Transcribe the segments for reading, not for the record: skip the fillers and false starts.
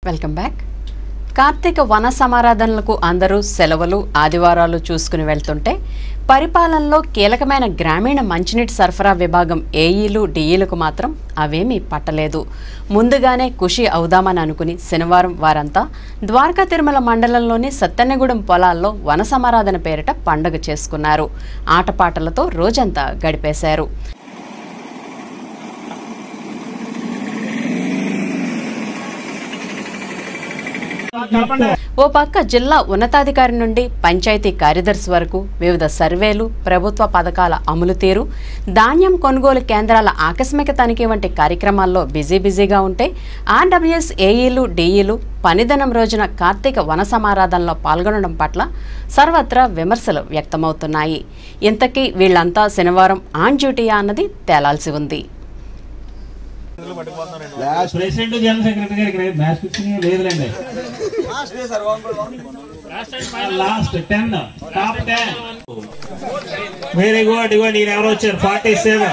Welcome back. Karthika వన సమారాధనలకు అందరూ సెలవులు ఆదివారాలు చూసుకుని వెళ్తుంటే పరిపాలనలో కీలకమైన గ్రామీణ మంచినీటి సరఫరా విభాగం ఏఈలు డిఈలకు మాత్రం అవేమీ పట్టలేదు. ముందుగానే ఖుషి అవుదామని అనుకుని శనివారం వారంతా ద్వారకా తిరుమల మండలంలోని సత్తెన్నగూడెం పొలాల్లో వన సమారాధన పేరిట పండుగ చేసుకున్నారు. ఆటపాటలతో రోజంతా గడిపేశారు. ఓ పక్క జిల్లా ఉన్నతాధికారి నుండి పంచాయతీ కార్యదర్శి వరకు వివిధ సర్వేలు, ప్రభుత్వ పథకాల అమలు తీరు, ధాన్యం కొనుగోలు కేంద్రాల ఆకస్మిక తనిఖీ వంటి కార్యక్రమాల్లో బిజీగా ఉంటే ఆర్డబ్ల్యూఎస్ ఏఈలు డిఈలు పనిదినం రోజున కార్తీక వన సమారాధనలో పాల్గొనడం పట్ల సర్వత్రా విమర్శలు వ్యక్తమవుతున్నాయి. ఇంతకీ వీళ్లంతా శనివారం ఆన్ డ్యూటీయా అన్నది తేలాల్సి ఉంది. ప్రెసిడెంట్ జనరల్ సెక్రటరీ గారు మ్యాచ్ ఫిక్సింగ్ లేదులేండి. Last 10 top 10 very good. ఇవ్వండి ఈయన ఎవరు వచ్చారు? 47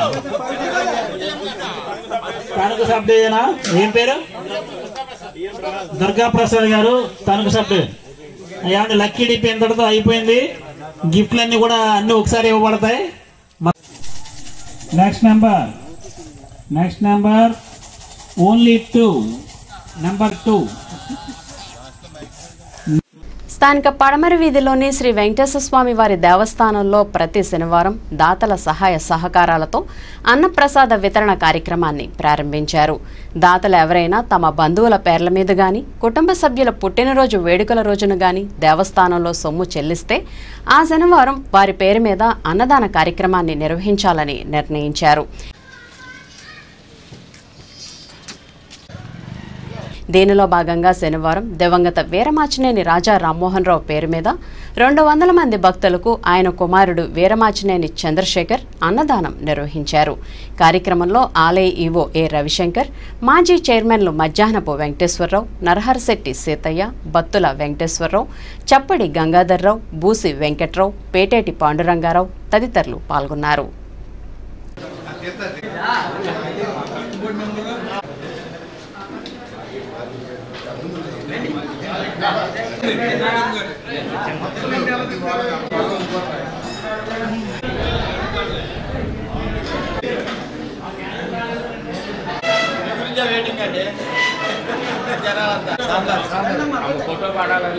తణుకు సబ్ డివిజనా? ఏం పేరు? దుర్గా ప్రసాద్ గారు, తణుకు సబ్ డివిజన్. ఏమంటే లక్కీ డిప్ ఎంతటితో అయిపోయింది. గిఫ్ట్లు అన్ని కూడా అన్ని ఒకసారి ఇవ్వబడతాయి. Next number only 2 number 2. స్థానిక పడమరి వీధిలోని శ్రీ వెంకటేశ్వర స్వామి వారి దేవస్థానంలో ప్రతి శనివారం దాతల సహాయ సహకారాలతో అన్నప్రసాద వితరణ కార్యక్రమాన్ని ప్రారంభించారు. దాతలు ఎవరైనా తమ బంధువుల పేర్ల మీద గాని, కుటుంబ సభ్యుల పుట్టినరోజు వేడుకల రోజున గాని దేవస్థానంలో సొమ్ము చెల్లిస్తే ఆ శనివారం వారి పేరు మీద అన్నదాన కార్యక్రమాన్ని నిర్వహించాలని నిర్ణయించారు. దీనిలో భాగంగా శనివారం దివంగత వీరమాచినేని రాజా రామ్మోహన్ రావు పేరు మీద 200 మంది భక్తులకు ఆయన కుమారుడు వీరమాచినేని చంద్రశేఖర్ అన్నదానం నిర్వహించారు. కార్యక్రమంలో ఆలయ ఈవో ఏ రవిశంకర్, మాజీ చైర్మన్లు మధ్యాహ్నపు వెంకటేశ్వరరావు, నరహరశెట్టి సీతయ్య, బత్తుల వెంకటేశ్వరరావు, చప్పడి గంగాధర్రావు, బూసి వెంకట్రావు, పేటేటి పాండురంగారావు తదితరులు పాల్గొన్నారు. ఫోటో పడాలని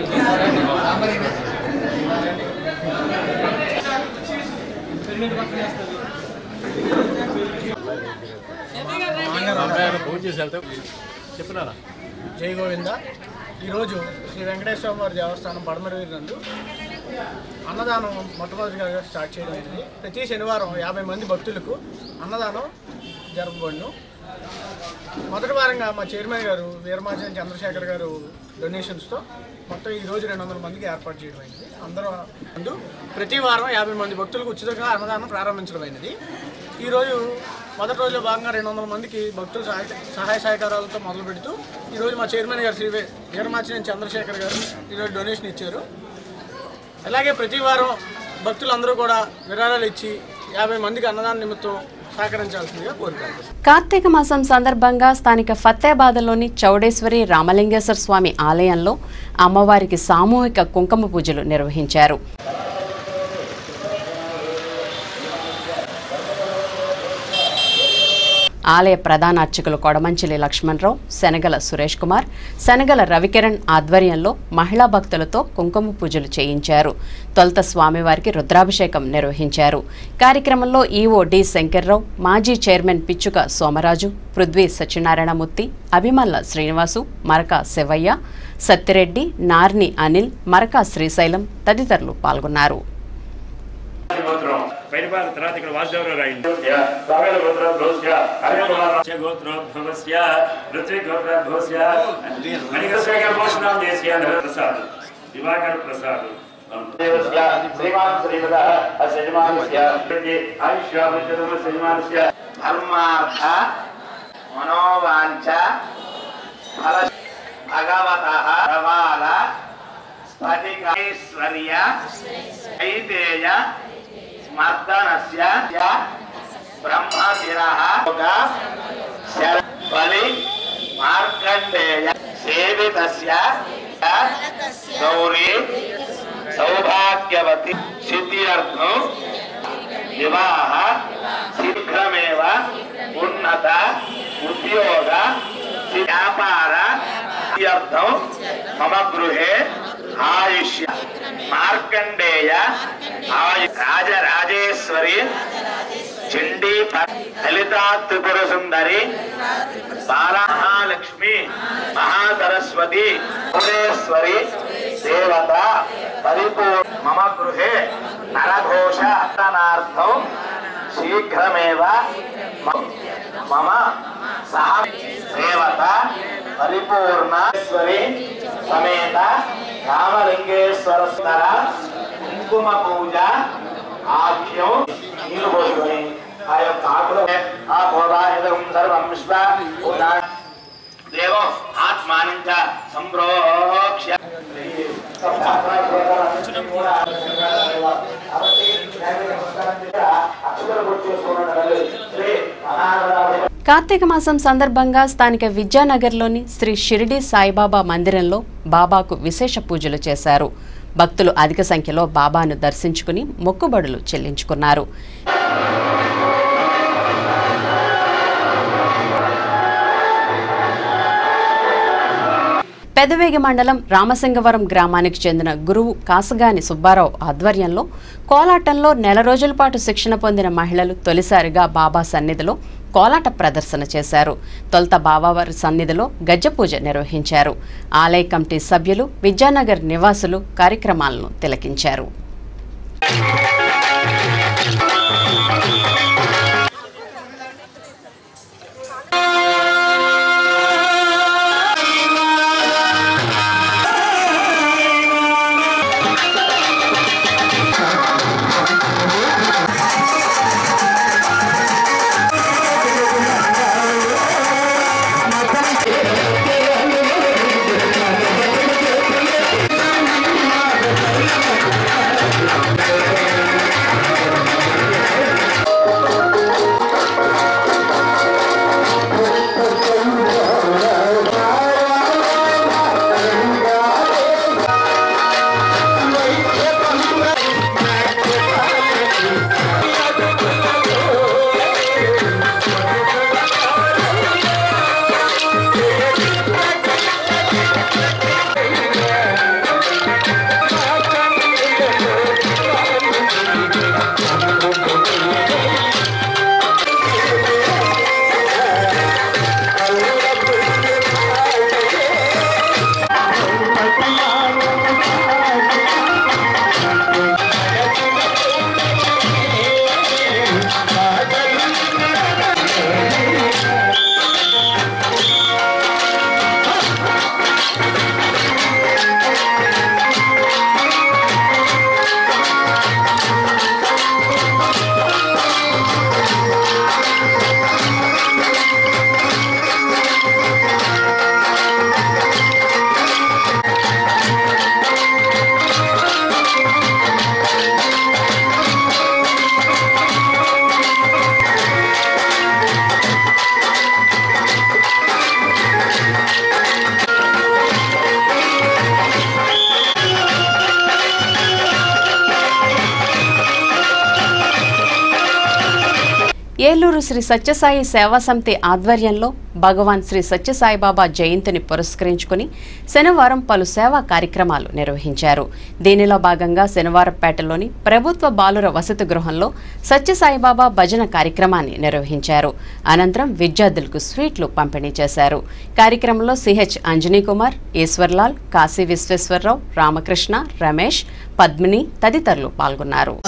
చెప్పినారా? జై గోవింద. ఈరోజు శ్రీ వెంకటేశ్వర వారి దేవస్థానం పడమరి నందు అన్నదానం మొట్టమొదటిగా స్టార్ట్ చేయడం అయింది. ప్రతి శనివారం 50 మంది భక్తులకు అన్నదానం జరపబడును. మొదటి వారంగా మా చైర్మన్ గారు వీరమాచినేని చంద్రశేఖర్ గారు డొనేషన్స్తో మొత్తం ఈరోజు 200 మందికి ఏర్పాటు చేయడం అయింది. అందరూ ముందు ప్రతి వారం 50 మంది భక్తులకు ఉచితంగా అన్నదానం ప్రారంభించడం అయినది. ఈరోజు మొదటి రోజులో భాగంగా 200 మందికి భక్తులు సహాయ సహకారాలతో మొదలు పెడుతూ ఈరోజు మా చైర్మన్ గారు శ్రీ వీరమాచినేని చంద్రశేఖర్ గారు ఈరోజు డొనేషన్ ఇచ్చారు. అలాగే ప్రతి వారం భక్తులందరూ కూడా విరాళాలు ఇచ్చి 50 మందికి అన్నదాన నిమిత్తం సహకరించాల్సిందిగా కోరుతారు. కార్తీక మాసం సందర్భంగా స్థానిక ఫత్తేబాద్లోని చౌడేశ్వరి రామలింగేశ్వర స్వామి ఆలయంలో అమ్మవారికి సామూహిక కుంకుమ పూజలు నిర్వహించారు. ఆలయ ప్రధాన అర్చకులు కొడమంచిలి లక్ష్మణరావు, శనగల సురేష్ కుమార్, శనగల రవికిరణ్ ఆధ్వర్యంలో మహిళా భక్తులతో కుంకుమ పూజలు చేయించారు. తొలుత స్వామివారికి రుద్రాభిషేకం నిర్వహించారు. కార్యక్రమంలో ఈవో డి శంకర్రావు, మాజీ చైర్మన్ పిచ్చుక సోమరాజు, పృథ్వీ సత్యనారాయణమూర్తి, అభిమల్ల శ్రీనివాసు, మరక శివయ్య, సత్తిరెడ్డి, నార్ని అనిల్, మరక శ్రీశైలం తదితరులు పాల్గొన్నారు. పరిపాలన తర్వాత ఇక్కడ వాసుదేవరావు రాయింది. ప్రసాద్ దివాకర్ ప్రసాద్ ధర్మార్థ మనోవాంఛ ఫల భగవతః ప్రవాల స్ఫటికైశ్వర్య ఐతేయ మర్దనస్య బ్రహ్మశిరః బలి మార్కండేయ సేవితస్య గౌరీ సౌభాగ్యవతి సిద్ధ్యర్థం వివాహ శీఘ్రమేవ ఉన్నత ఉద్యోగ వ్యాపార సిద్ధ్యర్థం మమ గృహే ఆయుష్య మార్కండేయ రాజరాజేశ్వరి చండీ లలితా త్రిపుర సుందరి బాలా మహాలక్ష్మి మహాసరస్వతి భువనేశ్వరి దేవత పరిపూర్ణ మమ గృహే నరఘోష అర్థనార్థం శీఘ్రమేవ మమ సహ దేవత పరిపూర్ణేశ్వరి సమేత రామలింగేశ్వర కుంకుమ పూజ ఆఖ్యం నీళ్ళు పోసుకొని ఆ యొక్క ఆకులు ఆ భోగాయుధం సర్వం విశ్వ దేవం ఆత్మానంచ సంప్రోక్ష్య కార్తీక మాసం సందర్భంగా స్థానిక విద్యానగర్లోని శ్రీ షిరిడి సాయిబాబా మందిరంలో బాబాకు విశేష పూజలు చేశారు. భక్తులు అధిక సంఖ్యలో బాబాను దర్శించుకుని మొక్కుబడులు చెల్లించుకున్నారు. పెదవేగి మండలం రామసింగవరం గ్రామానికి చెందిన గురువు కాసగాని సుబ్బారావు ఆధ్వర్యంలో కోలాటంలో నెల రోజుల పాటు శిక్షణ పొందిన మహిళలు తొలిసారిగా బాబా సన్నిధిలో కోలాట ప్రదర్శన చేశారు. తొలుత బాబావారి సన్నిధిలో గజ్జపూజ నిర్వహించారు. ఆలయ కమిటీ సభ్యులు, విద్యానగర్ నివాసులు కార్యక్రమాలను తిలకించారు. ఏలూరు శ్రీ సత్యసాయి సేవా సమితి ఆధ్వర్యంలో భగవాన్ శ్రీ సత్యసాయిబాబా జయంతిని పురస్కరించుకుని శనివారం పలు సేవా కార్యక్రమాలు నిర్వహించారు. దీనిలో భాగంగా శనివారంపేటలోని ప్రభుత్వ బాలుర వసతి గృహంలో సత్యసాయిబాబా భజన కార్యక్రమాన్ని నిర్వహించారు. అనంతరం విద్యార్థులకు స్వీట్లు పంపిణీ చేశారు. కార్యక్రమంలో సిహెచ్ అంజనీ కుమార్, ఈశ్వర్లాల్, కాశీ విశ్వేశ్వరరావు, రామకృష్ణ, రమేష్, పద్మిని తదితరులు పాల్గొన్నారు.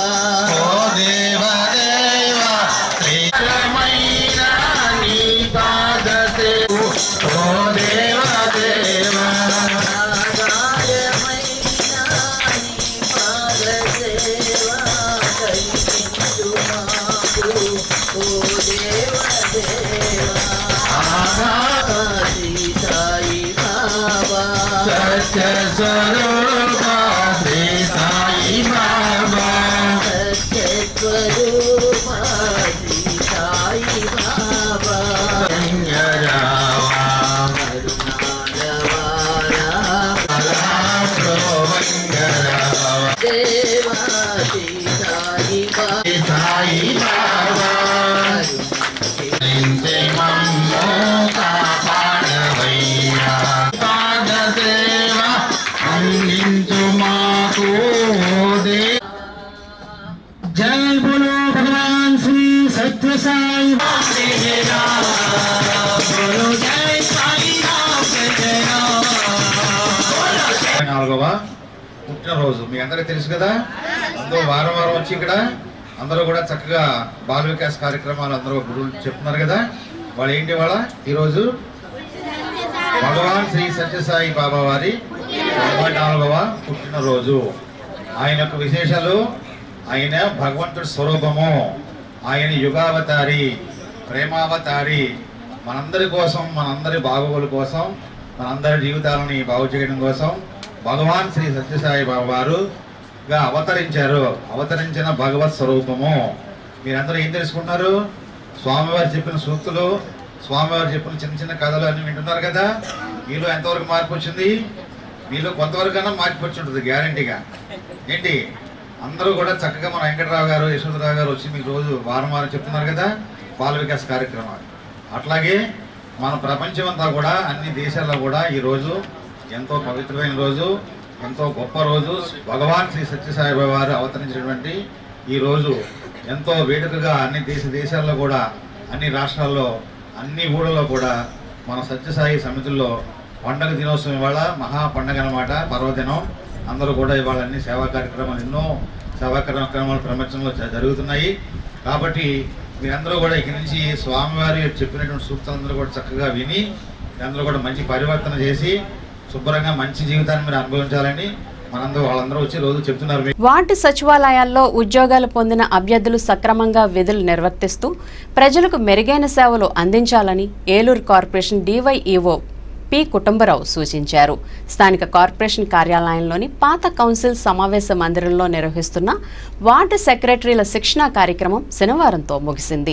64వ పుట్టినరోజు మీ అందరికీ తెలుసు కదా. అందరూ వారం వారం వచ్చి ఇక్కడ అందరూ కూడా చక్కగా బాల వికాస్ కార్యక్రమాలు అందరూ గురువులు చెప్తున్నారు కదా. వాళ్ళు ఏంటి వాళ్ళ ఈరోజు భగవాన్ శ్రీ సత్యసాయి బాబా వారి 64వ పుట్టినరోజు. ఆయన యొక్క విశేషాలు, ఆయన భగవంతుడి స్వరూపము, ఆయన యుగావతారి, ప్రేమావతారి, మనందరి కోసం, మనందరి బాగోగుల కోసం, మనందరి జీవితాలని బాగు చేయడం కోసం భగవాన్ శ్రీ సత్యసాయి బాబా వారుగా అవతరించారు. అవతరించిన భగవత్ స్వరూపము. మీరందరూ ఏం తెలుసుకుంటున్నారు? స్వామివారు చెప్పిన సూక్తులు, స్వామివారు చెప్పిన చిన్న చిన్న కథలు అన్ని వింటున్నారు కదా. మీలో ఎంతవరకు మార్పు వచ్చింది? మీలో కొంతవరకైనా మార్పు వచ్చి ఉంటుంది గ్యారంటీగా. ఏంటి అందరూ కూడా చక్కగా మన వెంకటరావు గారు, యశోధరావు గారు వచ్చి మీకు రోజు వారం వారం చెప్తున్నారు కదా బాల వికాస్ కార్యక్రమాలు. అట్లాగే మన ప్రపంచం అంతా కూడా అన్ని దేశాల్లో కూడా ఈరోజు ఎంతో పవిత్రమైన రోజు, ఎంతో గొప్ప రోజు. భగవాన్ శ్రీ సత్యసాయిబాబా వారు అవతరించినటువంటి ఈ రోజు ఎంతో వేడుకగా అన్ని దేశాల్లో కూడా, అన్ని రాష్ట్రాల్లో, అన్ని ఊళ్ళలో కూడా మన సత్యసాయి సమితుల్లో పండగ దినోత్సవం ఇవాళ మహా పండగ అన్నమాట, పర్వదినం. అందరూ కూడా ఇవాళ అన్ని సేవా కార్యక్రమాలు, ఎన్నో సేవా కార్యక్రమాలు ప్రపంచంలో జరుగుతున్నాయి. కాబట్టి మీరందరూ కూడా ఇక్కడి నుంచి స్వామివారి చెప్పినటువంటి సూక్తులందరూ కూడా చక్కగా విని అందరూ కూడా మంచి పరివర్తన చేసి శుభ్రంగా మంచి జీవితాన్ని మీరు అనుభవించాలని వాళ్ళందరూ వచ్చి రోజు చెప్తున్నారు. వార్డు సచివాలయాల్లో ఉద్యోగాలు పొందిన అభ్యర్థులు సక్రమంగా విధులు నిర్వర్తిస్తూ ప్రజలకు మెరుగైన సేవలు అందించాలని Eluru corporation DYEO P Kutumbarao సూచించారు. స్థానిక కార్పొరేషన్ కార్యాలయంలోని పాత కౌన్సిల్ సమావేశ మందిరంలో నిర్వహిస్తున్న వార్డు సెక్రటరీల శిక్షణా కార్యక్రమం శనివారంతో ముగిసింది.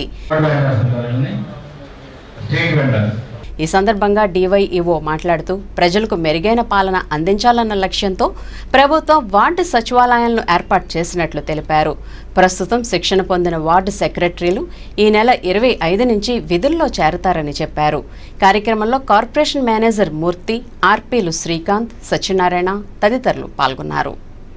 ఈ సందర్భంగా డివైఈఓ మాట్లాడుతూ ప్రజలకు మెరుగైన పాలన అందించాలన్న లక్ష్యంతో ప్రభుత్వం వార్డు సచివాలయాలను ఏర్పాటు చేసినట్లు తెలిపారు. ప్రస్తుతం శిక్షణ పొందిన వార్డు సెక్రటరీలు ఈ నెల 25 నుంచి విధుల్లో చేరతారని చెప్పారు. కార్యక్రమంలో కార్పొరేషన్ మేనేజర్ మూర్తి, ఆర్పీలు శ్రీకాంత్, సత్యనారాయణ తదితరులు పాల్గొన్నారు.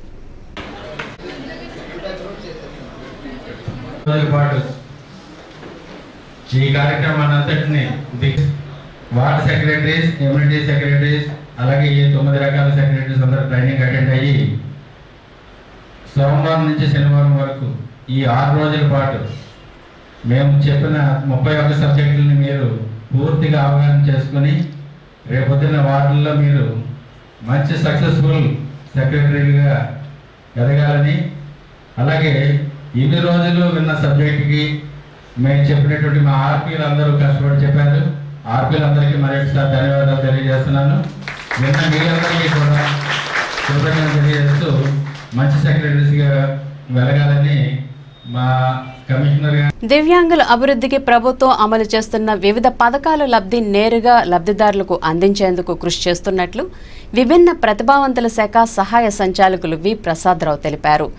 వార్డ్ సెక్రటరీస్, కమ్యూనిటీ సెక్రటరీస్, అలాగే ఈ 9 రకాల సెక్రటరీస్ అందరూ ట్రైనింగ్ అటెండ్ అయ్యి సోమవారం నుంచి శనివారం వరకు ఈ 6 రోజుల పాటు మేము చెప్పిన 31 సబ్జెక్టులని మీరు పూర్తిగా అవగాహన చేసుకుని రేపొద్దున వార్డుల్లో మీరు మంచి సక్సెస్ఫుల్ సెక్రటరీలుగా ఎదగాలని, అలాగే ఇన్ని రోజులు విన్న సబ్జెక్టుకి మేము చెప్పినటువంటి మా ఆర్పీలు అందరూ కష్టపడి చెప్పారు. ఆర్పీలందరికీ మరొకసారి ధన్యవాదాలు తెలియజేస్తున్నాను. నిన్న మీ అందరికీ కూడా కృతజ్ఞతలు తెలియజేస్తూ మంచి సెక్రటరీస్గా వెలగాలని మా కమిషనర్ గారు. దివ్యాంగుల అభివృద్ధికి ప్రభుత్వం అమలు చేస్తున్న వివిధ పథకాల లబ్ధి నేరుగా లబ్ధిదారులకు అందించేందుకు కృషి చేస్తున్నట్లు విభిన్న ప్రతిభావంతుల శాఖ సహాయ సంచాలకులు వి ప్రసాదరావు తెలిపారు.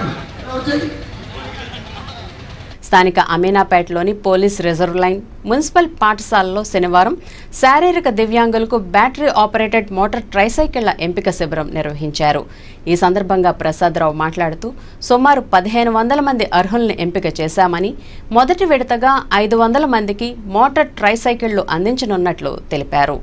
స్థానిక అమీనాపేటలోని పోలీస్ రిజర్వ్ లైన్ మున్సిపల్ పాఠశాలలో శనివారం శారీరక దివ్యాంగులకు బ్యాటరీ ఆపరేటెడ్ మోటార్ ట్రైసైకిళ్ల ఎంపిక శిబిరం నిర్వహించారు. ఈ సందర్భంగా ప్రసాదరావు మాట్లాడుతూ సుమారు 1500 మంది అర్హుల్ని ఎంపిక చేశామని, మొదటి విడతగా 500 మందికి మోటార్ ట్రైసైకిళ్లు అందించనున్నట్లు తెలిపారు.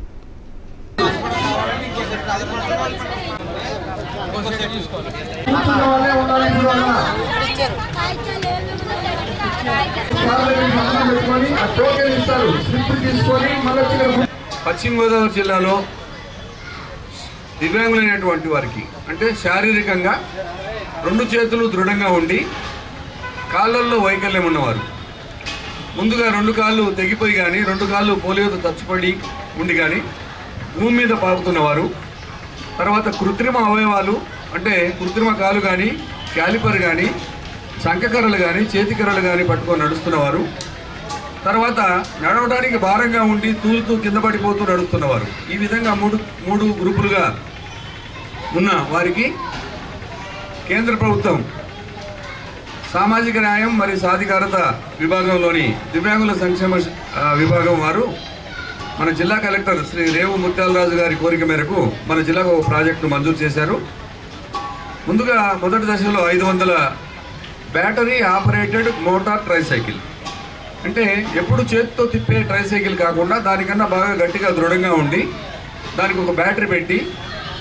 పశ్చిమ గోదావరి జిల్లాలో దివ్యాంగులైనటువంటి వారికి, అంటే శారీరకంగా 2 చేతులు దృఢంగా ఉండి కాళ్ళల్లో వైకల్యం ఉన్నవారు, ముందుగా 2 కాళ్ళు తెగిపోయి కానీ 2 కాళ్ళు పోలియోతో తచ్చిపడి ఉండి కానీ భూమి మీద పాకుతున్నవారు, తర్వాత కృత్రిమ అవయవాలు అంటే కృత్రిమ కాలు కానీ క్యాలిపర్ కానీ శంఖకర్రలు కానీ చేతికర్రలు కానీ పట్టుకొని నడుస్తున్నవారు, తర్వాత నడవడానికి భారంగా ఉండి తూలుతూ కింద పడిపోతూ నడుస్తున్నవారు. ఈ విధంగా మూడు గ్రూపులుగా ఉన్న వారికి కేంద్ర ప్రభుత్వం సామాజిక న్యాయం మరియు సాధికారత విభాగంలోని దివ్యాంగుల సంక్షేమ విభాగం వారు మన జిల్లా కలెక్టర్ శ్రీ రేవు ముత్యాలరాజు గారి కోరిక మేరకు మన జిల్లాకు ఒక ప్రాజెక్టు మంజూరు చేశారు. ముందుగా మొదటి దశలో 500 బ్యాటరీ ఆపరేటెడ్ మోటార్ ట్రైసైకిల్, అంటే ఎప్పుడు చేతితో తిప్పే ట్రైసైకిల్ కాకుండా దానికన్నా బాగా గట్టిగా దృఢంగా ఉండి దానికి ఒక బ్యాటరీ పెట్టి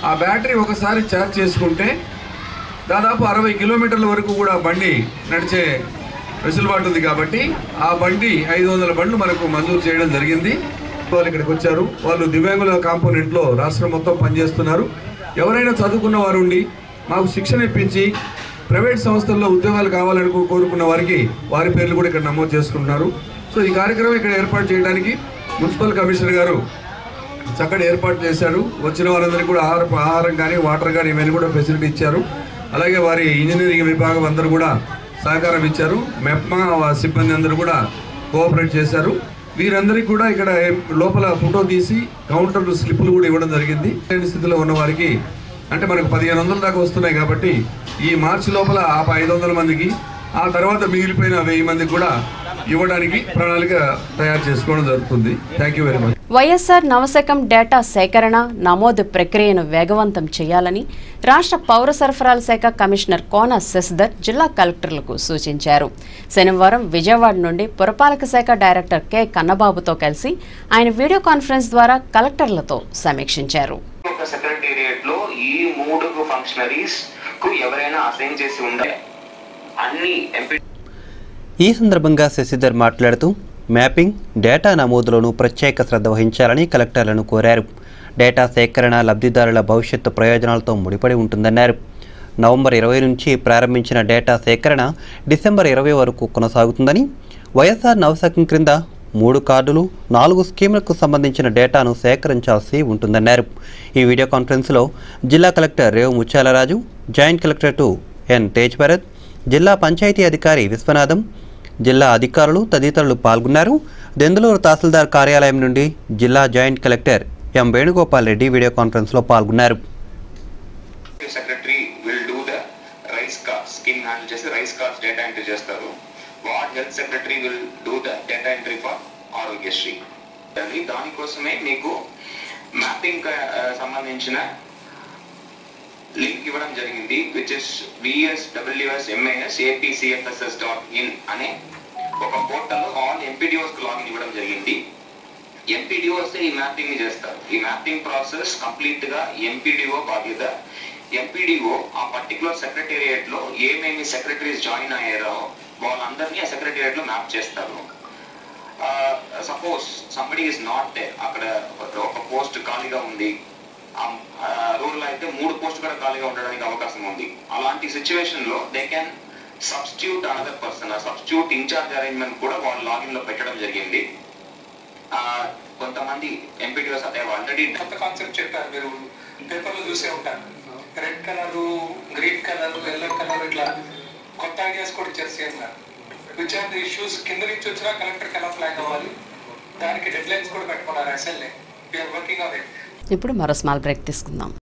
ఆ బ్యాటరీ ఒకసారి ఛార్జ్ చేసుకుంటే దాదాపు 60 కిలోమీటర్ల వరకు కూడా బండి నడిచే వెసులుబాటు ఉంది. కాబట్టి ఆ బండి 500 బండ్లు మనకు మంజూరు చేయడం జరిగింది. వాళ్ళు ఇక్కడికి వచ్చారు. వాళ్ళు దివ్యాంగుల కాంపోనెంట్లో రాష్ట్రం మొత్తం పనిచేస్తున్నారు. ఎవరైనా చదువుకున్న వారు ఉండి మాకు శిక్షణ ఇప్పించి ప్రైవేట్ సంస్థల్లో ఉద్యోగాలు కావాలని కోరుకున్న వారికి వారి పేర్లు కూడా ఇక్కడ నమోదు చేసుకుంటున్నారు. సో ఈ కార్యక్రమం ఇక్కడ ఏర్పాటు చేయడానికి మున్సిపల్ కమిషనర్ గారు చక్కటి ఏర్పాటు చేశారు. వచ్చిన వారందరికీ కూడా ఆహారం కానీ వాటర్ కానీ ఇవన్నీ కూడా ఫెసిలిటీ ఇచ్చారు. అలాగే వారి ఇంజనీరింగ్ విభాగం అందరూ కూడా సహకారం ఇచ్చారు. మెప్మా సిబ్బంది అందరూ కూడా కోఆపరేట్ చేశారు. వీరందరికీ కూడా ఇక్కడ లోపల ఫోటో తీసి కౌంటర్ స్లిప్పులు కూడా ఇవ్వడం జరిగింది. స్థితిలో ఉన్న వారికి అంటే మనకు 1500 దాకా వస్తున్నాయి కాబట్టి ఈ మార్చి లోపల 500 మందికి, ఆ తర్వాత మిగిలిపోయిన 1000 మందికి కూడా ఇవ్వడానికి ప్రణాళిక తయారు చేసుకోవడం జరుగుతుంది. Thank you very much. YSR Navasakam data సేకరణ నమోదు ప్రక్రియను వేగవంతం చేయాలని రాష్ట్ర పౌర సరఫరాల శాఖ కమిషనర్ కోన శశిధర్ జిల్లా కలెక్టర్లకు సూచించారు. శనివారం విజయవాడ నుండి పురపాలక శాఖ డైరెక్టర్ కె కన్నబాబుతో కలిసి ఆయన వీడియో కాన్ఫరెన్స్ ద్వారా కలెక్టర్లతో సమీక్షించారు. సెక్రటేరియట్లో ఈ 3 ఫంక్షనరీస్ కు ఎవరైనా అసైన్ చేసి ఉండాలి. అన్ని ఈ సందర్భంగా శశిధర్ మాట్లాడుతూ మ్యాపింగ్, డేటా నమోదులోనూ ప్రత్యేక శ్రద్ధ వహించాలని కలెక్టర్లను కోరారు. డేటా సేకరణ లబ్ధిదారుల భవిష్యత్తు ప్రయోజనాలతో ముడిపడి ఉంటుందన్నారు. నవంబర్ 20 నుంచి ప్రారంభించిన డేటా సేకరణ డిసెంబర్ 20 వరకు కొనసాగుతుందని, వైఎస్ఆర్ నవశకం క్రింద 3 కార్డులు, 4 స్కీములకు సంబంధించిన డేటాను సేకరించాల్సి ఉంటుందన్నారు. ఈ వీడియో కాన్ఫరెన్స్లో జిల్లా collector Revu Muthyalaraju, joint collector N Tej Bharat, జిల్లా పంచాయతీ అధికారి విశ్వనాథం, జిల్లా అధికారులు తదితరులు పాల్గొన్నారు. దెందులూరు తహసీల్దార్ కార్యాలయం నుండి జిల్లా జాయింట్ కలెక్టర్ ఎం వేణుగోపాల్ రెడ్డి వీడియో కాన్ఫరెన్స్లో పాల్గొన్నారు. Secretary will do the rice cards scheme handle చేసి రైస్ కార్డ్స్ డేటా ఎంట్రీ చేస్తారు. Ward health secretary will do the data entry for Aarogyasri. దానికోసమే మీకు మ్యాపింగ్ సంబంధించిన లింక్ ఇవ్వడం జరిగింది, విచ్ ఇస్ bswsmas.apcfss.in అనే ఒక పోర్టల్లో ఆల్ ఎంపీడీఓస్ కు లాగిన్ ఇవ్వడం జరిగింది. ఎంపీడీఓస్ ఈ మ్యాపింగ్ ని చేస్తారు. ఈ మ్యాపింగ్ ప్రాసెస్ కంప్లీట్ గా ఎంపీడీఓ బాధ్యత. ఎంపీడీఓ ఆ పర్టికులర్ సెక్రటేరియట్ లో ఏమేమి సెక్రటరీస్ జాయిన్ అయ్యారో వాళ్ళందరినీ ఆ సెక్రటేరియట్ లో మ్యాప్ చేస్తారు. Suppose somebody is not there, అక్కడ ఒక పోస్ట్ ఖాళీగా ఉంది, రూరల్ అయితే 3 పోస్టులు కూడా ఖాళీగా ఉండడానికి అవకాశం ఉంది. అలాంటి సిచ్యువేషన్ లో they can substitute another person. Substitute in-charge arrangement కూడా వాళ్ళ లాగిన్ లో పెట్టడం జరిగింది. కొంతమంది ఎంపీటీఓస్ అదే ఆల్రెడీ కొత్త కాన్సెప్ట్ చెప్పారు, మీరు పేపర్లో చూసే ఉంటారు. Red colour, green colour, yellow colour, ఇట్లా కొత్త ఐడియాస్ కూడా ఇచ్చారు సీఎం గారు. విచ్ ఆర్ ది ఇష్యూస్ కింద నుంచి వచ్చినా కలెక్టర్కి ఎలా ఫ్లాగ్ అవ్వాలి, దానికి డెడ్ లైన్స్ కూడా పెట్టుకున్నారు. అసలే వీఆర్ వర్కింగ్ ఆన్ ఇట్. ఇప్పుడు మరో స్మాల్ బ్రేక్ తీసుకుందాం.